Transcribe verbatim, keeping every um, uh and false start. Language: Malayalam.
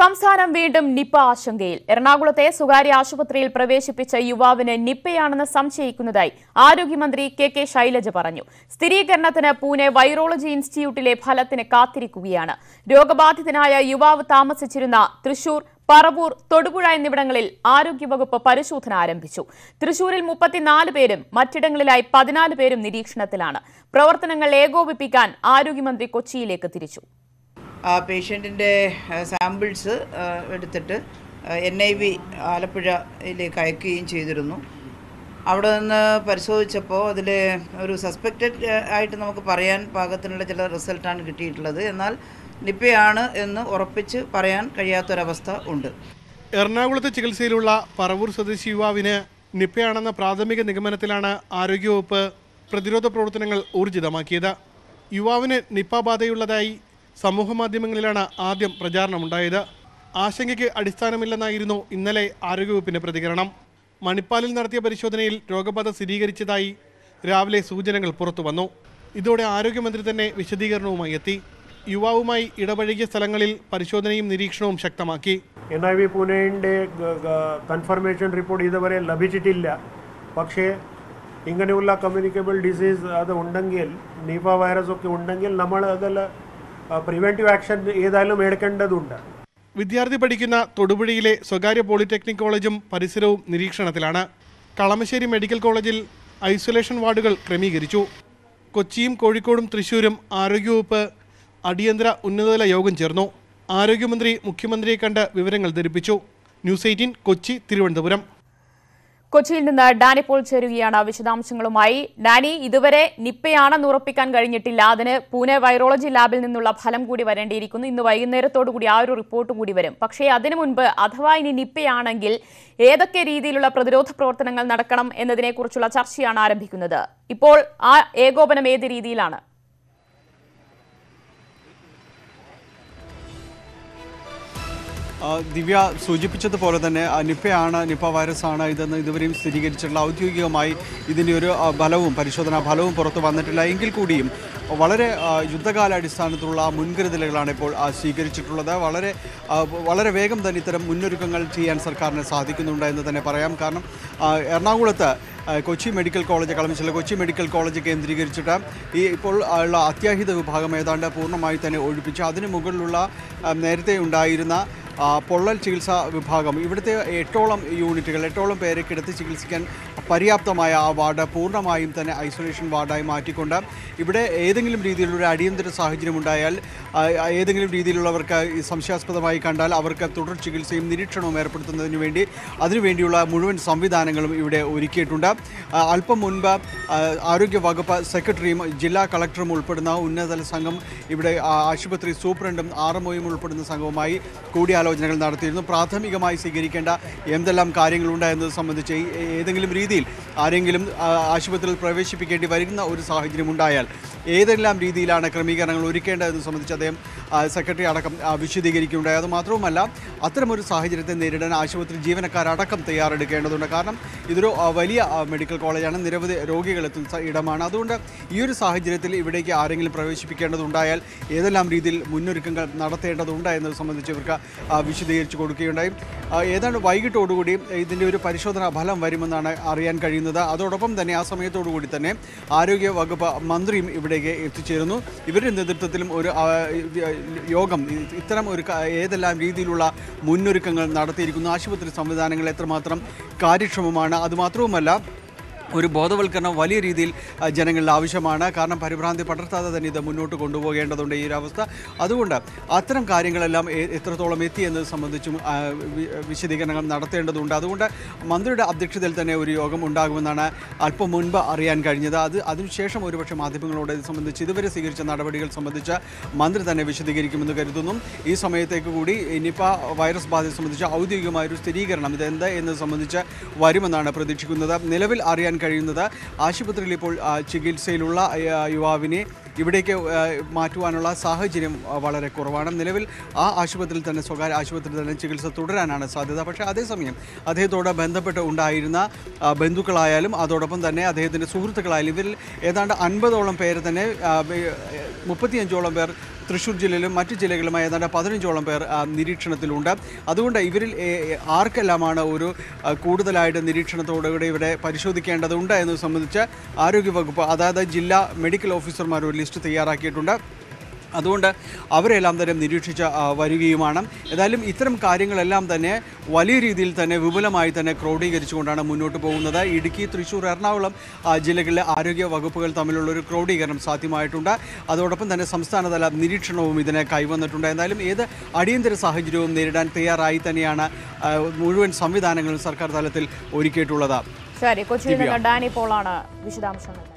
സംസ്ഥാനം വീണ്ടും നിപ്പ ആശങ്കയിൽ. എറണാകുളത്തെ സ്വകാര്യ ആശുപത്രിയിൽ പ്രവേശിപ്പിച്ച യുവാവിന് നിപ്പയാണെന്ന് സംശയിക്കുന്നതായി ആരോഗ്യമന്ത്രി കെ കെ ശൈലജ പറഞ്ഞു. സ്ഥിരീകരണത്തിന് പൂനെ വൈറോളജി ഇൻസ്റ്റിറ്റ്യൂട്ടിലെ ഫലത്തിന് കാത്തിരിക്കുകയാണ്. രോഗബാധിതനായ യുവാവ് താമസിച്ചിരുന്ന തൃശൂർ, പറവൂർ, തൊടുപുഴ എന്നിവിടങ്ങളിൽ ആരോഗ്യവകുപ്പ് പരിശോധന ആരംഭിച്ചു. തൃശൂരിൽ മുപ്പത്തിനാല് പേരും മറ്റിടങ്ങളിലായി പതിനാല് പേരും നിരീക്ഷണത്തിലാണ്. പ്രവർത്തനങ്ങൾ ഏകോപിപ്പിക്കാൻ ആരോഗ്യമന്ത്രി കൊച്ചിയിലേക്ക് തിരിച്ചു. പേഷ്യൻറ്റിൻ്റെ സാമ്പിൾസ് എടുത്തിട്ട് എൻ ഐ വി ആലപ്പുഴയിലേക്ക് അയക്കുകയും ചെയ്തിരുന്നു. അവിടെ നിന്ന് പരിശോധിച്ചപ്പോൾ അതിൽ ഒരു സസ്പെക്റ്റഡ് ആയിട്ട് നമുക്ക് പറയാൻ പാകത്തിനുള്ള ചില റിസൾട്ടാണ് കിട്ടിയിട്ടുള്ളത്. എന്നാൽ നിപ്പയാണ് എന്ന് ഉറപ്പിച്ച് പറയാൻ കഴിയാത്തൊരവസ്ഥ ഉണ്ട്. എറണാകുളത്ത് ചികിത്സയിലുള്ള പറവൂർ സ്വദേശി യുവാവിന് നിപ്പയാണെന്ന പ്രാഥമിക നിഗമനത്തിലാണ് ആരോഗ്യവകുപ്പ് പ്രതിരോധ പ്രവർത്തനങ്ങൾ ഊർജിതമാക്കിയത്. യുവാവിന് നിപ്പ ബാധയുള്ളതായി സമൂഹമാധ്യമങ്ങളിലാണ് ആദ്യം പ്രചാരണമുണ്ടായത്. ആശങ്കയ്ക്ക് അടിസ്ഥാനമില്ലെന്നായിരുന്നു ഇന്നലെ ആരോഗ്യവകുപ്പിന്റെ പ്രതികരണം. മണിപ്പാലിൽ നടത്തിയ പരിശോധനയിൽ രോഗബാധ സ്ഥിരീകരിച്ചതായി രാവിലെ സൂചനകൾ പുറത്തുവന്നു. ഇതോടെ ആരോഗ്യമന്ത്രി തന്നെ വിശദീകരണവുമായി എത്തി. യുവാവുമായി ഇടപഴകിയ സ്ഥലങ്ങളിൽ പരിശോധനയും നിരീക്ഷണവും ശക്തമാക്കി. എൻ ഐ വി പൂനെയുടെ കൺഫർമേഷൻ റിപ്പോർട്ട് ഇതുവരെ ലഭിച്ചിട്ടില്ല. പക്ഷേ ഇങ്ങനെയുള്ള കമ്മ്യൂണിക്കബിൾ ഡിസീസ് അത് ഉണ്ടെങ്കിൽ, നിപ വൈറസ് ഒക്കെ ഉണ്ടെങ്കിൽ നമ്മൾ അതിൽ പ്രിവെന്റീവ് ആക്ഷൻ ഏതായാലും എടുക്കേണ്ടതുണ്ട്. വിദ്യാർത്ഥി പഠിക്കുന്ന തൊടുപുഴയിലെ സ്വകാര്യ പോളിടെക്നിക് കോളേജും പരിസരവും നിരീക്ഷണത്തിലാണ്. കളമശ്ശേരി മെഡിക്കൽ കോളേജിൽ ഐസൊലേഷൻ വാർഡുകൾ ക്രമീകരിച്ചു. കൊച്ചിയും കോഴിക്കോടും തൃശൂരും ആരോഗ്യവകുപ്പ് അടിയന്തര ഉന്നതതല യോഗം ചേർന്നു. ആരോഗ്യമന്ത്രി മുഖ്യമന്ത്രിയെ കണ്ട് വിവരങ്ങൾ ധരിപ്പിച്ചു. News eighteen Kochi, Thiruvananthapuram. കൊച്ചിയിൽ നിന്ന് ഡാനി പോൾ ചേരുകയാണ് വിശദാംശങ്ങളുമായി. ഡാനി, ഇതുവരെ നിപ്പയാണെന്ന് ഉറപ്പിക്കാൻ കഴിഞ്ഞിട്ടില്ല. അതിന് പൂനെ വൈറോളജി ലാബിൽ നിന്നുള്ള ഫലം കൂടി വരേണ്ടിയിരിക്കുന്നു. ഇന്ന് വൈകുന്നേരത്തോടു കൂടി ആ ഒരു റിപ്പോർട്ട് കൂടി വരും. പക്ഷേ അതിനു മുൻപ് അഥവാ ഇനി നിപ്പയാണെങ്കിൽ ഏതൊക്കെ രീതിയിലുള്ള പ്രതിരോധ പ്രവർത്തനങ്ങൾ നടക്കണം എന്നതിനെക്കുറിച്ചുള്ള ചർച്ചയാണ് ആരംഭിക്കുന്നത്. ഇപ്പോൾ ആ ഏകോപനം ഏത് രീതിയിലാണ്? ദിവ്യ സൂചിപ്പിച്ചതുപോലെ തന്നെ നിപ്പയാണ്, നിപ്പ വൈറസാണ് ഇതെന്ന് ഇതുവരെയും സ്ഥിരീകരിച്ചിട്ടുള്ള ഔദ്യോഗികമായി ഇതിൻ്റെ ഒരു ഫലവും പരിശോധനാ ഫലവും പുറത്തു വന്നിട്ടില്ല. എങ്കിൽ കൂടിയും വളരെ യുദ്ധകാലാടിസ്ഥാനത്തിലുള്ള മുൻകരുതലുകളാണ് ഇപ്പോൾ സ്വീകരിച്ചിട്ടുള്ളത്. വളരെ വളരെ വേഗം തന്നെ ഇത്തരം മുന്നൊരുക്കങ്ങൾ ചെയ്യാൻ സർക്കാരിന് സാധിക്കുന്നുണ്ട് എന്ന് തന്നെ പറയാം. കാരണം എറണാകുളത്ത് Kochi medical college, Kalamassery Kochi medical college കേന്ദ്രീകരിച്ചിട്ട് ഈ ഇപ്പോൾ ഉള്ള അത്യാഹിത വിഭാഗം ഏതാണ്ട് പൂർണ്ണമായി തന്നെ ഒഴിപ്പിച്ച് അതിന് മുകളിലുള്ള നേരത്തെ ഉണ്ടായിരുന്ന പൊള്ളൽ ചികിത്സാ വിഭാഗം, ഇവിടുത്തെ എട്ടോളം യൂണിറ്റുകൾ, എട്ടോളം പേരെ കിടത്തി ചികിത്സിക്കാൻ പര്യാപ്തമായ ആ വാർഡ് പൂർണ്ണമായും തന്നെ ഐസൊലേഷൻ വാർഡായി മാറ്റിക്കൊണ്ട് ഇവിടെ ഏതെങ്കിലും രീതിയിലുള്ള അടിയന്തര സാഹചര്യം ഉണ്ടായാൽ, ഏതെങ്കിലും രീതിയിലുള്ളവർക്ക് സംശയാസ്പദമായി കണ്ടാൽ അവർക്ക് തുടർ ചികിത്സയും നിരീക്ഷണവും ഏർപ്പെടുത്തുന്നതിന് വേണ്ടി അതിനുവേണ്ടിയുള്ള മുഴുവൻ സംവിധാനങ്ങളും ഇവിടെ ഒരുക്കിയിട്ടുണ്ട്. അല്പം മുൻപ് ആരോഗ്യ വകുപ്പ് സെക്രട്ടറിയും ജില്ലാ കളക്ടറും ഉൾപ്പെടുന്ന ഉന്നതതല സംഘം ഇവിടെ ആശുപത്രി സൂപ്രണ്ടും ആർ എം ഒയും ഉൾപ്പെടുന്ന സംഘവുമായി കൂടിയാലോചനകൾ നടത്തിയിരുന്നു. പ്രാഥമികമായി സ്വീകരിക്കേണ്ട എന്തെല്ലാം കാര്യങ്ങളുണ്ട് എന്നത് സംബന്ധിച്ച് ഏതെങ്കിലും രീതിയിൽ ആരെങ്കിലും ആശുപത്രിയിൽ പ്രവേശിപ്പിക്കേണ്ടി വരുന്ന ഒരു സാഹചര്യം ഉണ്ടായാൽ ഏതെല്ലാം രീതിയിലാണ് ക്രമീകരണങ്ങൾ ഒരുക്കേണ്ടതെന്ന് സംബന്ധിച്ച് അദ്ദേഹം സെക്രട്ടറി അടക്കം വിശദീകരിക്കുകയുണ്ടായി. അതുമാത്രവുമല്ല, അത്തരമൊരു സാഹചര്യത്തെ നേരിടാൻ ആശുപത്രി ജീവനക്കാരടക്കം തയ്യാറെടുക്കേണ്ടതുണ്ട്. കാരണം ഇതൊരു വലിയ മെഡിക്കൽ കോളേജാണ്, നിരവധി രോഗികൾ എത്തുന്ന ഇടമാണ്. അതുകൊണ്ട് ഈ ഒരു സാഹചര്യത്തിൽ ഇവിടേക്ക് ആരെങ്കിലും പ്രവേശിപ്പിക്കേണ്ടതുണ്ടായാൽ ഏതെല്ലാം രീതിയിൽ മുന്നൊരുക്കങ്ങൾ നടത്തേണ്ടതുണ്ട് എന്നത് സംബന്ധിച്ച് ഇവർക്ക് വിശദീകരിച്ചു കൊടുക്കുകയുണ്ടായി. ഏതാണ്ട് വൈകിട്ടോടുകൂടി ഇതിൻ്റെ ഒരു പരിശോധനാ ഫലം വരുമെന്നാണ് അറിയാൻ കഴിയുന്നത്. അതോടൊപ്പം തന്നെ ആ സമയത്തോടുകൂടി തന്നെ ആരോഗ്യ വകുപ്പ് മന്ത്രിയും ഇവിടേക്ക് എത്തിച്ചേരുന്നു. ഇവരുടെ നേതൃത്വത്തിലും ഒരു യോഗം ഇത്തരം ഒരു ഏതെല്ലാം രീതിയിലുള്ള മുന്നൊരുക്കങ്ങൾ നടത്തിയിരിക്കുന്നു, ആശുപത്രി സംവിധാനങ്ങൾ എത്രമാത്രം കാര്യക്ഷമമാണ്, അതുമാത്രവുമല്ല ഒരു ബോധവൽക്കരണം വലിയ രീതിയിൽ ജനങ്ങളിൽ ആവശ്യമാണ്. കാരണം പരിഭ്രാന്തി പടർത്താതെ തന്നെ ഇത് മുന്നോട്ട് കൊണ്ടുപോകേണ്ടതുണ്ട് ഈ ഒരു അവസ്ഥ. അതുകൊണ്ട് അത്തരം കാര്യങ്ങളെല്ലാം എത്രത്തോളം എത്തി എന്നത് സംബന്ധിച്ചും വിശദീകരണങ്ങൾ നടത്തേണ്ടതുണ്ട്. അതുകൊണ്ട് മന്ത്രിയുടെ അധ്യക്ഷതയിൽ തന്നെ ഒരു യോഗം ഉണ്ടാകുമെന്നാണ് അല്പം മുൻപ് അറിയാൻ കഴിഞ്ഞത്. അത് അതിനുശേഷം ഒരുപക്ഷെ മാധ്യമങ്ങളോട് ഇത് സംബന്ധിച്ച് ഇതുവരെ സ്വീകരിച്ച നടപടികൾ സംബന്ധിച്ച് മന്ത്രി തന്നെ വിശദീകരിക്കുമെന്ന് കരുതുന്നു. ഈ സമയത്തേക്ക് കൂടി നിപ വൈറസ് ബാധയെ സംബന്ധിച്ച് ഔദ്യോഗികമായൊരു സ്ഥിരീകരണം ഇതെന്ത് എന്നത് സംബന്ധിച്ച് വരുമെന്നാണ് പ്രതീക്ഷിക്കുന്നത്. നിലവിൽ അറിയാൻ കഴിയുന്നത് ആശുപത്രിയിൽ ഇപ്പോൾ ചികിത്സയിലുള്ള യുവാവിനെ ഇവിടേക്ക് മാറ്റുവാനുള്ള സാഹചര്യം വളരെ കുറവാണ്. നിലവിൽ ആ ആശുപത്രിയിൽ തന്നെ, സ്വകാര്യ ആശുപത്രിയിൽ തന്നെ ചികിത്സ തുടരാനാണ് സാധ്യത. പക്ഷേ അതേസമയം അദ്ദേഹത്തോട് ബന്ധപ്പെട്ട് ഉണ്ടായിരുന്ന ബന്ധുക്കളായാലും അതോടൊപ്പം തന്നെ അദ്ദേഹത്തിൻ്റെ സുഹൃത്തുക്കളായാലും ഇവരിൽ ഏതാണ്ട് അൻപതോളം പേര് തന്നെ മുപ്പത്തിയഞ്ചോളം പേർ തൃശ്ശൂർ ജില്ലയിലും മറ്റ് ജില്ലകളിലുമായി ഏതാണ്ട് പതിനഞ്ചോളം പേർ നിരീക്ഷണത്തിലുണ്ട്. അതുകൊണ്ട് ഇവരിൽ ആർക്കെല്ലാമാണ് ഒരു കൂടുതലായിട്ട് നിരീക്ഷണത്തോടുകൂടി ഇവരെ പരിശോധിക്കേണ്ടതുണ്ട് എന്നത് സംബന്ധിച്ച് ആരോഗ്യവകുപ്പ് അതായത് ജില്ലാ മെഡിക്കൽ ഓഫീസർമാർ ഒരു ലിസ്റ്റ് തയ്യാറാക്കിയിട്ടുണ്ട്. അതുകൊണ്ട് അവരെല്ലാം തന്നെ നിരീക്ഷിച്ച് വരികയുമാണ്. ഏതായാലും ഇത്തരം കാര്യങ്ങളെല്ലാം തന്നെ വലിയ രീതിയിൽ തന്നെ വിപുലമായി തന്നെ ക്രോഡീകരിച്ചുകൊണ്ടാണ് മുന്നോട്ട് പോകുന്നത്. ഇടുക്കി, തൃശ്ശൂർ, എറണാകുളം ജില്ലകളിലെ ആരോഗ്യ വകുപ്പുകൾ തമ്മിലുള്ളൊരു ക്രോഡീകരണം സാധ്യമായിട്ടുണ്ട്. അതോടൊപ്പം തന്നെ സംസ്ഥാനതല നിരീക്ഷണവും ഇതിനെ കൈവന്നിട്ടുണ്ട്. എന്തായാലും ഏത് അടിയന്തര സാഹചര്യവും നേരിടാൻ തയ്യാറായി തന്നെയാണ് മുഴുവൻ സംവിധാനങ്ങളും സർക്കാർ തലത്തിൽ ഒരുക്കിയിട്ടുള്ളത്. ശരി, കൊച്ചിയിൽ നിന്ന് ഡാനി പോളാണ് വിശദാംശങ്ങൾ.